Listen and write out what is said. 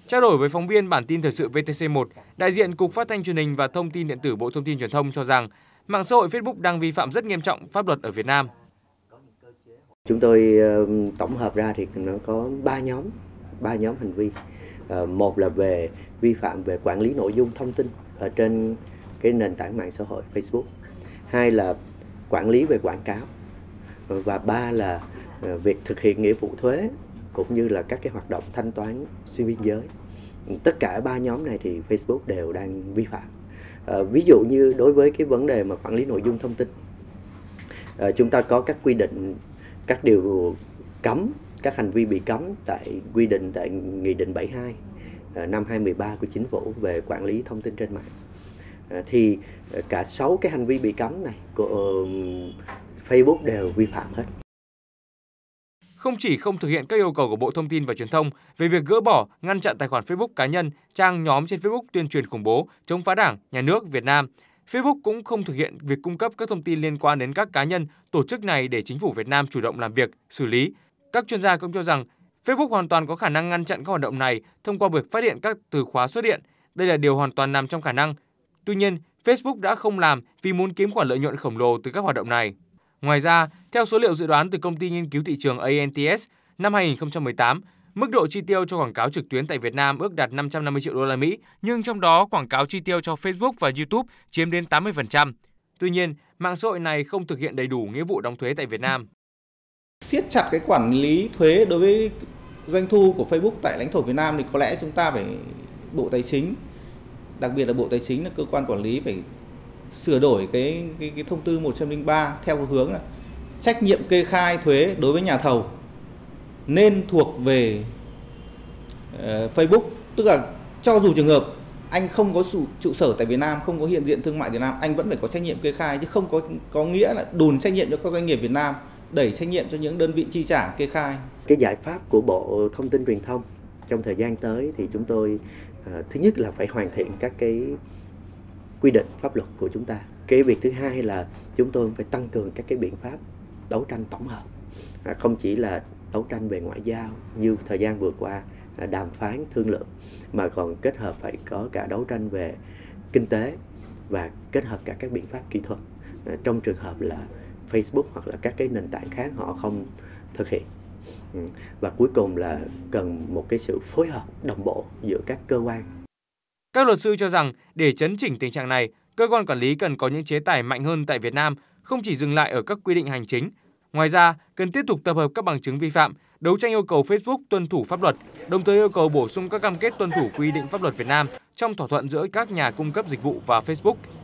Trao đổi với phóng viên bản tin thời sự VTC1, đại diện Cục Phát thanh Truyền hình và Thông tin điện tử Bộ Thông tin Truyền thông cho rằng mạng xã hội Facebook đang vi phạm rất nghiêm trọng pháp luật ở Việt Nam. Chúng tôi tổng hợp ra thì nó có 3 nhóm hành vi. Một là về vi phạm về quản lý nội dung thông tin ở trên cái nền tảng mạng xã hội Facebook. Hai là quản lý về quảng cáo. Và ba là việc thực hiện nghĩa vụ thuế cũng như là các cái hoạt động thanh toán xuyên biên giới. Tất cả 3 nhóm này thì Facebook đều đang vi phạm. Ví dụ như đối với cái vấn đề mà quản lý nội dung thông tin, chúng ta có các quy định, các điều cấm, các hành vi bị cấm tại quy định tại Nghị định 72 năm 2013 của Chính phủ về quản lý thông tin trên mạng. Thì cả 6 cái hành vi bị cấm này của Facebook đều vi phạm hết. Không chỉ không thực hiện các yêu cầu của Bộ Thông tin và Truyền thông về việc gỡ bỏ, ngăn chặn tài khoản Facebook cá nhân, trang nhóm trên Facebook tuyên truyền khủng bố, chống phá Đảng, Nhà nước Việt Nam, Facebook cũng không thực hiện việc cung cấp các thông tin liên quan đến các cá nhân, tổ chức này để chính phủ Việt Nam chủ động làm việc, xử lý. Các chuyên gia cũng cho rằng Facebook hoàn toàn có khả năng ngăn chặn các hoạt động này thông qua việc phát hiện các từ khóa xuất hiện. Đây là điều hoàn toàn nằm trong khả năng. Tuy nhiên, Facebook đã không làm vì muốn kiếm khoản lợi nhuận khổng lồ từ các hoạt động này. Ngoài ra, theo số liệu dự đoán từ công ty nghiên cứu thị trường ANTS, năm 2018, mức độ chi tiêu cho quảng cáo trực tuyến tại Việt Nam ước đạt 550 triệu đô la Mỹ, nhưng trong đó quảng cáo chi tiêu cho Facebook và YouTube chiếm đến 80%. Tuy nhiên, mạng xã hội này không thực hiện đầy đủ nghĩa vụ đóng thuế tại Việt Nam. Siết chặt cái quản lý thuế đối với doanh thu của Facebook tại lãnh thổ Việt Nam thì có lẽ chúng ta phải Bộ Tài chính, đặc biệt là Bộ Tài chính là cơ quan quản lý, phải sửa đổi cái thông tư 103 theo hướng là trách nhiệm kê khai thuế đối với nhà thầu nên thuộc về Facebook, tức là cho dù trường hợp anh không có trụ sở tại Việt Nam, không có hiện diện thương mại Việt Nam, anh vẫn phải có trách nhiệm kê khai, chứ không có nghĩa là đùn trách nhiệm cho các doanh nghiệp Việt Nam, đẩy trách nhiệm cho những đơn vị chi trả kê khai. Cái giải pháp của Bộ Thông tin Truyền thông trong thời gian tới thì chúng tôi thứ nhất là phải hoàn thiện các cái quy định pháp luật của chúng ta. Cái việc thứ hai là chúng tôi phải tăng cường các cái biện pháp đấu tranh tổng hợp, không chỉ là đấu tranh về ngoại giao như thời gian vừa qua đàm phán thương lượng, mà còn kết hợp phải có cả đấu tranh về kinh tế và kết hợp cả các biện pháp kỹ thuật trong trường hợp là Facebook hoặc là các cái nền tảng khác họ không thực hiện. Và cuối cùng là cần một cái sự phối hợp đồng bộ giữa các cơ quan. Các luật sư cho rằng để chấn chỉnh tình trạng này, cơ quan quản lý cần có những chế tài mạnh hơn tại Việt Nam, không chỉ dừng lại ở các quy định hành chính. Ngoài ra, cần tiếp tục tập hợp các bằng chứng vi phạm, đấu tranh yêu cầu Facebook tuân thủ pháp luật, đồng thời yêu cầu bổ sung các cam kết tuân thủ quy định pháp luật Việt Nam trong thỏa thuận giữa các nhà cung cấp dịch vụ và Facebook.